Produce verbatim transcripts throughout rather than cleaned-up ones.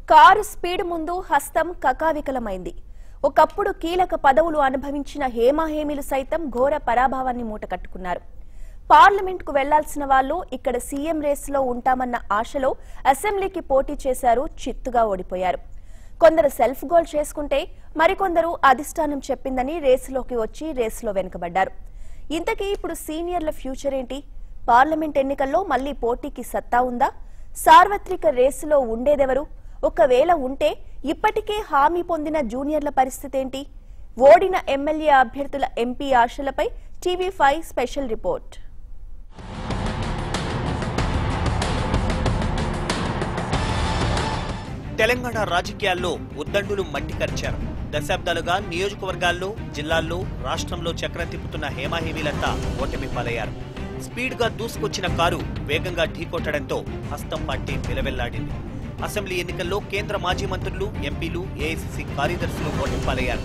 Car speed ముందు హస్తం కకావికలమైంది. ఒకప్పుడు కీలక పదవులు అనుభవించిన హేమాహేమిలు సైతం ఘోర పరాభవాన్ని మూటకట్టుకున్నారు. పార్లమెంట్కు వెళ్లాల్సిన వాళ్లు ఇక్కడ సీఎం రేసులో ఉంటామన్న ఆశలో అసెంబ్లీకి పోటీ చేశారు, చిత్తుగా ఓడిపోయారు. కొందరు సెల్ఫ్ గోల్ చేసుకుంటే మరికొందరు అధిష్టానం చెప్పిందని రేసులోకి వచ్చి రేసులో వెనుకబడ్డారు. ఇంతకీ ఇప్పుడు సీనియర్ల ఫ్యూచర్ ఏంటి? పార్లమెంట్ ఎన్నికల్లో మళ్లీ పోటీకి సత్తా ఉందా? సార్వత్రిక రేసులో ఉండేదెవరు? ఒకవేళ ఉంటే ఇప్పటికే హామీ పొందిన జూనియర్ల పరిస్థితి ఏంటి? ఓడిన ఎమ్మెల్యే అభ్యర్థుల ఎంపీ ఆశలపై TV five special report. Telangana రాజకీయాల్లో ఉద్దండులు మట్టి కరిచారు. దశాబ్దాలుగా నియోజకవర్గాల్లో, జిల్లాల్లో, రాష్ట్రంలో చక్రం తిప్పుతున్న హేమాహేమీలంతా ఓటమి పాలయ్యారు. స్పీడ్ గా దూసుకొచ్చిన కారు వేగంగా ఢీకొట్టడంతో హస్తం పార్టీ విలవెల్లాడింది. అసెంబ్లీ ఎన్నికల్లో కేంద్ర మాజీ మంత్రులు, ఎంపీలు, ఏఐసీసీ కార్యదర్శులు ఓటమి పాలయ్యారు.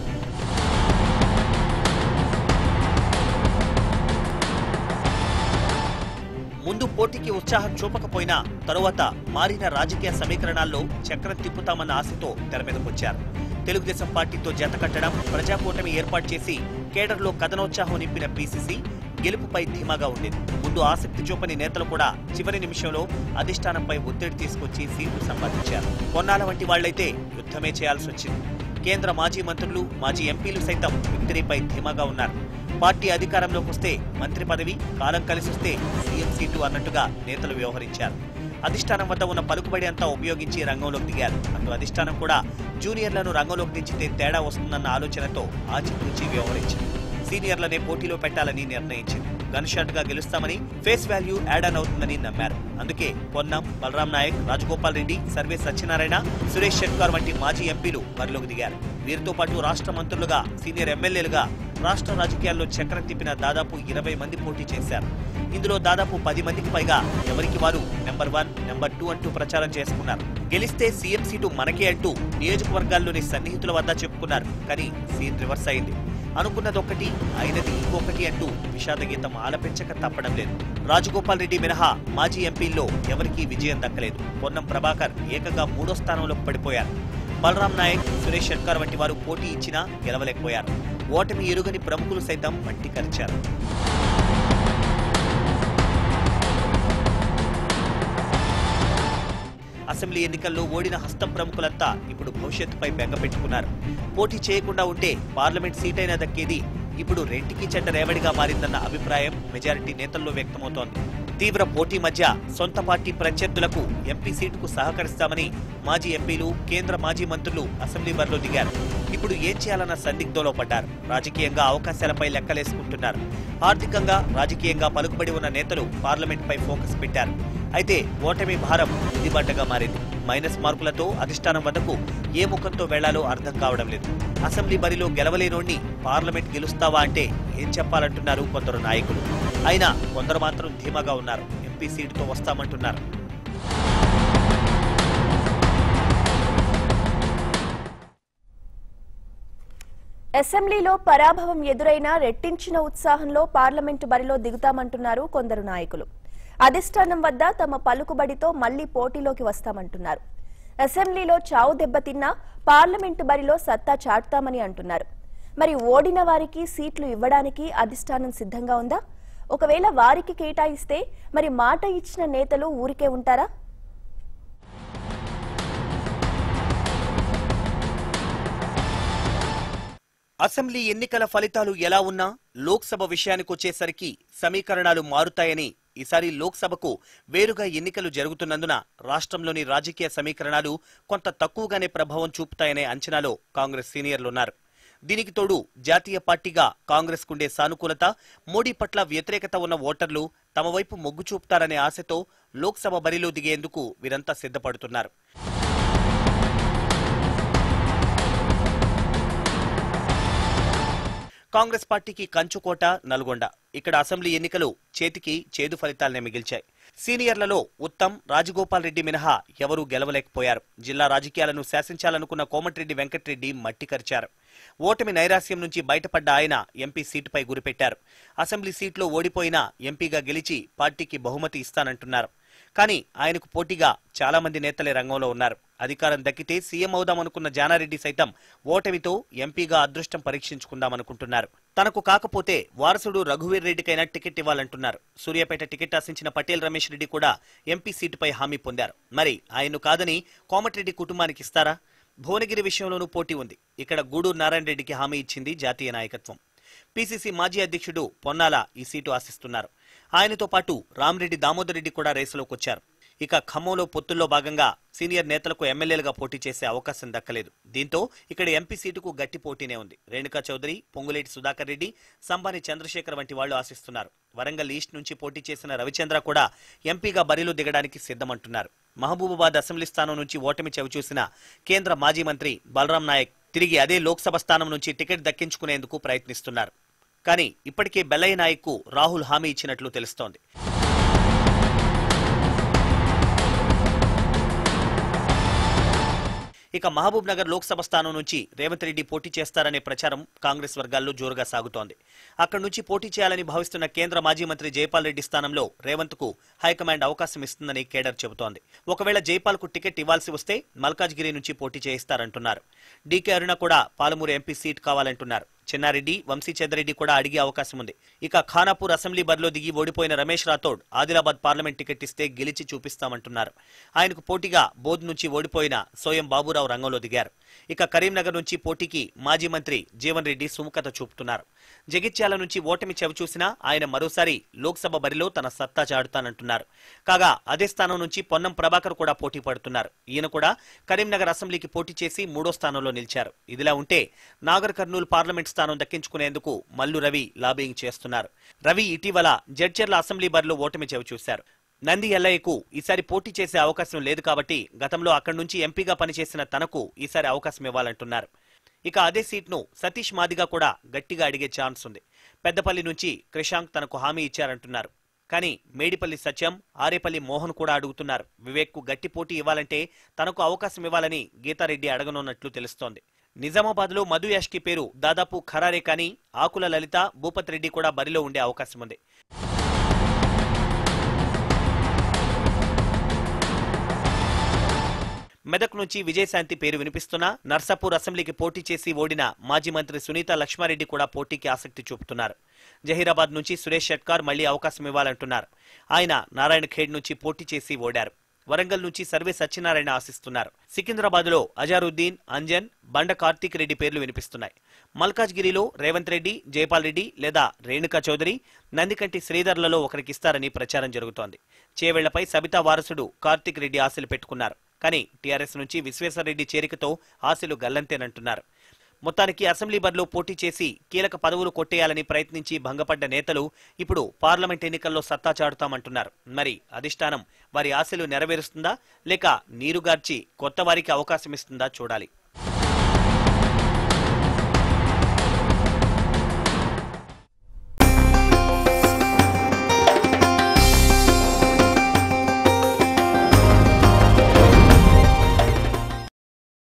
ముందు పోటీకి ఉత్సాహం చూపకపోయినా తరువాత మారిన రాజకీయ సమీకరణాల్లో చక్రం తిప్పుతామన్న ఆశతో తెరమీదకొచ్చారు. తెలుగుదేశం పార్టీతో జత కట్టడం, ప్రజాకూటమి ఏర్పాటు చేసి కేడర్లో కథనోత్సాహం నింపిన పీసీసీ గెలుపుపై ధీమాగా ఉండేది. ముందు ఆసక్తి చూపని నేతలు కూడా చివరి నిమిషంలో అధిష్టానంపై ఒత్తిడి తీసుకొచ్చి సీట్లు సంపాదించారు. కొన్నాళ్ల వంటి వాళ్లైతే యుద్ధమే చేయాల్సి వచ్చింది. కేంద్ర మాజీ మంత్రులు, మాజీ ఎంపీలు సైతం విక్టరీపై ధీమాగా ఉన్నారు. పార్టీ అధికారంలోకి వస్తే మంత్రి పదవి, కాలం కలిసొస్తే సీఎం సీటు అన్నట్టుగా నేతలు వ్యవహరించారు. అధిష్టానం వద్ద ఉన్న పలుకుబడి అంతా ఉపయోగించి రంగంలోకి దిగారు. అటు అధిష్టానం కూడా జూనియర్లను రంగంలోకి దించితే తేడా వస్తుందన్న ఆలోచనతో ఆచితూచి వ్యవహరించింది. సీనియర్లనే పోటీలో పెట్టాలని నిర్ణయించింది. గన్ షాట్ గా గెలుస్తామని, ఫేస్ వాల్యూ యాడ్ ఆన్ అవుతుందని నమ్మారు. అందుకే పొన్నం, బలరాం నాయక్, రాజగోపాల్ రెడ్డి, సర్వే సత్యనారాయణ, సురేష్ షెట్కార్ వంటి మాజీ ఎంపీలు బరిలోకి దిగారు. వీరితో పాటు రాష్ట్ర మంత్రులుగా, సీనియర్ ఎమ్మెల్యేలుగా రాష్ట్ర రాజకీయాల్లో చక్రం తిప్పిన దాదాపు ఇరవై మంది పోటీ చేశారు. ఇందులో దాదాపు పది మందికి పైగా ఎవరికి వారు నెంబర్ వన్, నెంబర్ టూ అంటూ ప్రచారం చేసుకున్నారు. గెలిస్తే సీఎం సీటు మనకే అంటూ నియోజకవర్గాల్లోని సన్నిహితుల వద్ద చెప్పుకున్నారు. కానీ సీన్ రివర్స్ అయింది. అనుకున్నదొక్కటి, అయినది ఇంకొకటి అంటూ విషాద గీతం ఆలపించక తప్పడం లేదు. రాజగోపాల్ రెడ్డి మినహా మాజీ ఎంపీల్లో ఎవరికీ విజయం దక్కలేదు. పొన్నం ప్రభాకర్ ఏకంగా మూడో స్థానంలోకి పడిపోయారు. బలరాం నాయక్, సురేష్ షెట్కార్ వంటి వారు పోటీ ఇచ్చినా గెలవలేకపోయారు. ఓటమి ఎరుగని ప్రముఖులు సైతం మట్టి కరిచారు. అసెంబ్లీ ఎన్నికల్లో ఓడిన హస్తం ప్రముఖులంతా ఇప్పుడు భవిష్యత్తుపై బెంగ పెట్టుకున్నారు. పోటీ చేయకుండా ఉంటే పార్లమెంట్ సీటైనా దక్కేది ఇప్పుడు రెంటికి చెడ్డ రేవడిగా మారిందన్న అభిప్రాయం మెజారిటీ నేతల్లో వ్యక్తమవుతోంది. తీవ్ర పోటీ మధ్య సొంత పార్టీ ప్రత్యర్థులకు ఎంపీ సీటుకు సహకరిస్తామని మాజీ ఎంపీలు, కేంద్ర మాజీ మంత్రులు అసెంబ్లీ బరిలో దిగారు. ఇప్పుడు ఏం చేయాలన్న సందిగ్ధంలో పడ్డారు. రాజకీయంగా అవకాశాలపై లెక్కలేసుకుంటున్నారు. ఆర్థికంగా, రాజకీయంగా పలుకుబడి ఉన్న నేతలు పార్లమెంట్ పై ఫోకస్ పెట్టారు. అయితే ఓటమి భారం ఉదిబడ్డగా మారింది. మైనస్ మార్కులతో అధిష్టానం వద్దకు ఏ ముఖంతో వెళ్లాలో అర్థం కావడం లేదు. అసెంబ్లీ బరిలో గెలవలేనోడ్ని పార్లమెంట్ గెలుస్తావా అంటే ఏం చెప్పాలంటున్నారు కొందరు నాయకులు. అయినా కొందరు మాత్రం ధీమాగా ఉన్నారు. ఎంపీ సీటుతో వస్తామంటున్నారు. అసెంబ్లీలో పరాభవం ఎదురైనా రెట్టించిన ఉత్సాహంలో పార్లమెంటు బరిలో దిగుతామంటున్నారు కొందరు నాయకులు. అధిష్టానం వద్ద తమ పలుకుబడితో మళ్లీ పోటీలోకి వస్తామంటున్నారు. అసెంబ్లీలో చావు దెబ్బతిన్నా పార్లమెంటు బరిలో సత్తా చాటుతామని అంటున్నారు. మరి ఓడిన వారికి సీట్లు ఇవ్వడానికి అధిష్టానం సిద్ధంగా ఉందా? ఒకవేళ వారికి కేటాయిస్తే మరి మాట ఇచ్చిన నేతలు ఊరికే ఉంటారా? అసెంబ్లీ ఎన్నికల ఫలితాలు ఎలా ఉన్నా లోక్సభ విషయానికొచ్చేసరికి సమీకరణాలు మారుతాయని, ఈసారి లోక్సభకు వేరుగా ఎన్నికలు జరుగుతున్నందున రాష్ట్రంలోని రాజకీయ సమీకరణాలు కొంత తక్కువగానే ప్రభావం చూపుతాయనే అంచనాలో కాంగ్రెస్ సీనియర్లున్నారు. దీనికి తోడు జాతీయ పార్టీగా కాంగ్రెస్ కుండే సానుకూలత, మోడీ పట్ల వ్యతిరేకత ఉన్న ఓటర్లు తమ వైపు మొగ్గు చూపుతారనే ఆశతో లోక్సభ బరిలో దిగేందుకు వీరంతా సిద్ధపడుతున్నారు. కాంగ్రెస్ పార్టీకి కంచుకోట నల్గొండ. ఇక్కడ అసెంబ్లీ ఎన్నికలు చేతికి చేదు ఫలితాలనే మిగిల్చాయి. సీనియర్లలో ఉత్తమ్, రాజగోపాల్ రెడ్డి మినహా ఎవరూ గెలవలేకపోయారు. జిల్లా రాజకీయాలను శాసించాలనుకున్న కోమటిరెడ్డి వెంకటరెడ్డి మట్టి కరిచారు. ఓటమి నైరాస్యం నుంచి బయటపడ్డ ఆయన ఎంపీ సీటుపై గురిపెట్టారు. అసెంబ్లీ సీట్లో ఓడిపోయినా ఎంపీగా గెలిచి పార్టీకి బహుమతి ఇస్తానంటున్నారు. కానీ ఆయనకు పోటీగా చాలా మంది నేతలే రంగంలో ఉన్నారు. అధికారం దక్కితే సీఎం అవుదామనుకున్న జానారెడ్డి సైతం ఓటమితో ఎంపీగా అదృష్టం పరీక్షించుకుందామనుకుంటున్నారు. తనకు కాకపోతే వారసుడు రఘువీర్ రెడ్డికైనా టికెట్ ఇవ్వాలంటున్నారు. సూర్యాపేట టికెట్ ఆశించిన పటేల్ రమేష్ రెడ్డి కూడా ఎంపీ సీటుపై హామీ పొందారు. మరి ఆయన్ను కాదని కోమటిరెడ్డి కుటుంబానికి ఇస్తారా? భువనగిరి విషయంలోనూ పోటీ ఉంది. ఇక్కడ గూడూరు నారాయణ రెడ్డికి హామీ ఇచ్చింది జాతీయ నాయకత్వం. పీసీసీ మాజీ అధ్యక్షుడు పొన్నాల ఈ సీటు ఆశిస్తున్నారు. ఆయనతో పాటు రామిరెడ్డి దామోదర్ రెడ్డి కూడా రేసులోకి వచ్చారు. ఇక ఖమ్మంలో పొత్తుల్లో భాగంగా సీనియర్ నేతలకు ఎమ్మెల్యేలుగా పోటీ చేసే అవకాశం దక్కలేదు. దీంతో ఇక్కడ ఎంపీ సీటుకు గట్టి పోటీనే ఉంది. రేణుకా చౌదరి, పొంగులేటి సుధాకర్ రెడ్డి, సంబాని చంద్రశేఖర్ వంటి వాళ్లు ఆశిస్తున్నారు. వరంగల్ ఈస్ట్ నుంచి పోటీ చేసిన రవిచంద్ర కూడా ఎంపీగా బరిలో దిగడానికి సిద్ధమంటున్నారు. మహబూబాబాద్ అసెంబ్లీ స్థానం నుంచి ఓటమి చవిచూసిన కేంద్ర మాజీ మంత్రి బలరాం నాయక్ తిరిగి అదే లోక్సభ స్థానం నుంచి టికెట్ దక్కించుకునేందుకు ప్రయత్నిస్తున్నారు. కానీ ఇప్పటికే బెల్లయ్య నాయక్ కు రాహుల్ హామీ ఇచ్చినట్లు తెలుస్తోంది. ఇక మహబూబ్ నగర్ లోక్సభ స్థానం నుంచి రేవంత్ రెడ్డి పోటీ చేస్తారనే ప్రచారం కాంగ్రెస్ వర్గాల్లో జోరుగా సాగుతోంది. అక్కడి నుంచి పోటీ చేయాలని భావిస్తున్న కేంద్ర మాజీ మంత్రి జైపాల్ రెడ్డి స్థానంలో రేవంత్ కు హైకమాండ్ అవకాశం ఇస్తుందని కేడర్ చెబుతోంది. ఒకవేళ జైపాల్ కు టికెట్ ఇవ్వాల్సి వస్తే మల్కాజ్గిరి నుంచి పోటీ చేయిస్తారంటున్నారు. డీకే అరుణ కూడా పాలమూరు ఎంపీ సీట్ కావాలంటున్నారు. చెన్నారెడ్డి, వంశీచంద్రెడ్డి కూడా అడిగే అవకాశం ఉంది. ఇక ఖానాపూర్ అసెంబ్లీ బరిలో దిగి ఓడిపోయిన రమేష్ రాథోడ్ ఆదిలాబాద్ పార్లమెంట్ టికెట్ ఇస్తే గెలిచి చూపిస్తామంటున్నారు. ఆయనకు పోటీగా బోధ్ నుంచి ఓడిపోయిన సోయం బాబురావు రంగంలో దిగారు. ఇక కరీంనగర్ నుంచి పోటీకి మాజీ మంత్రి జీవన్ రెడ్డి సుముఖత చూపుతున్నారు. జగిత్యాల నుంచి ఓటమి చవిచూసినా ఆయన మరోసారి లోక్సభ బరిలో తన సత్తా చాటుతానంటున్నారు. కాగా అదే స్థానం నుంచి పొన్నం ప్రభాకర్ కూడా పోటీ పడుతున్నారు. ఈయన కూడా కరీంనగర్ అసెంబ్లీకి పోటీ చేసి మూడో స్థానంలో నిలిచారు. ఇదిలా ఉంటే నాగర్ కర్నూలు పార్లమెంట్ స్థానం దక్కించుకునేందుకు మల్లు రవి లాబింగ్ చేస్తున్నారు. రవి ఇటీవల జడ్చర్ల అసెంబ్లీ బరిలో ఓటమి చవిచూశారు. నంది ఎల్లయ్యకు ఈసారి పోటీ చేసే అవకాశం లేదు కాబట్టి గతంలో అక్కడి నుంచి ఎంపీగా పనిచేసిన తనకు ఈసారి అవకాశం ఇవ్వాలంటున్నారు. ఇక అదే సీట్ను సతీష్ మాదిగా కూడా గట్టిగా అడిగే ఛాన్స్ ఉంది. పెద్దపల్లి నుంచి క్రిషాంక్ తనకు హామీ ఇచ్చారంటున్నారు. కానీ మేడిపల్లి సత్యం, ఆరేపల్లి మోహన్ కూడా అడుగుతున్నారు. వివేక్ కు గట్టి పోటీ ఇవ్వాలంటే తనకు అవకాశం ఇవ్వాలని గీతారెడ్డి అడగనున్నట్లు తెలుస్తోంది. నిజామాబాద్ లో మధు యాష్కి పేరు దాదాపు ఖరారే, కానీ ఆకుల లలిత, భూపత్ రెడ్డి కూడా బరిలో ఉండే అవకాశం ఉంది. మెదక్ నుంచి విజయశాంతి పేరు వినిపిస్తున్నా నర్సాపూర్ అసెంబ్లీకి పోటీ చేసి ఓడిన మాజీ మంత్రి సునీత లక్ష్మారెడ్డి కూడా పోటీకి ఆసక్తి చూపుతున్నారు. జహీరాబాద్ నుంచి సురేష్ షెట్కార్ మళ్లీ అవకాశం ఇవ్వాలంటున్నారు. ఆయన నారాయణ ఖేడ్ నుంచి పోటీ చేసి ఓడారు. వరంగల్ నుంచి సర్వే సత్యనారాయణ ఆశిస్తున్నారు. సికింద్రాబాద్ లో అజారుద్దీన్, అంజన్, బండ కార్తీక్ రెడ్డి పేర్లు వినిపిస్తున్నాయి. మల్కాజ్గిరిలో రేవంత్ రెడ్డి, జైపాల్ రెడ్డి లేదా రేణుకా చౌదరి, నందికంటి శ్రీధర్లలో ఒకరికిస్తారని ప్రచారం జరుగుతోంది. చేవెళ్లపై సబితా వారసుడు కార్తీక్ రెడ్డి ఆశలు పెట్టుకున్నారు. కానీ టీఆర్ఎస్ నుంచి విశ్వేశ్వరరెడ్డి చేరికతో ఆశలు గల్లంతేనంటున్నారు. మొత్తానికి అసెంబ్లీ బరిలో పోటీ చేసి కీలక పదవులు కొట్టేయాలని ప్రయత్నించి భంగపడ్డ నేతలు ఇప్పుడు పార్లమెంట్ ఎన్నికల్లో సత్తా చాటుతామంటున్నారు. మరి అధిష్టానం వారి ఆశలు నెరవేరుస్తుందా లేక నీరుగార్చి కొత్త వారికి అవకాశం ఇస్తుందా చూడాలి.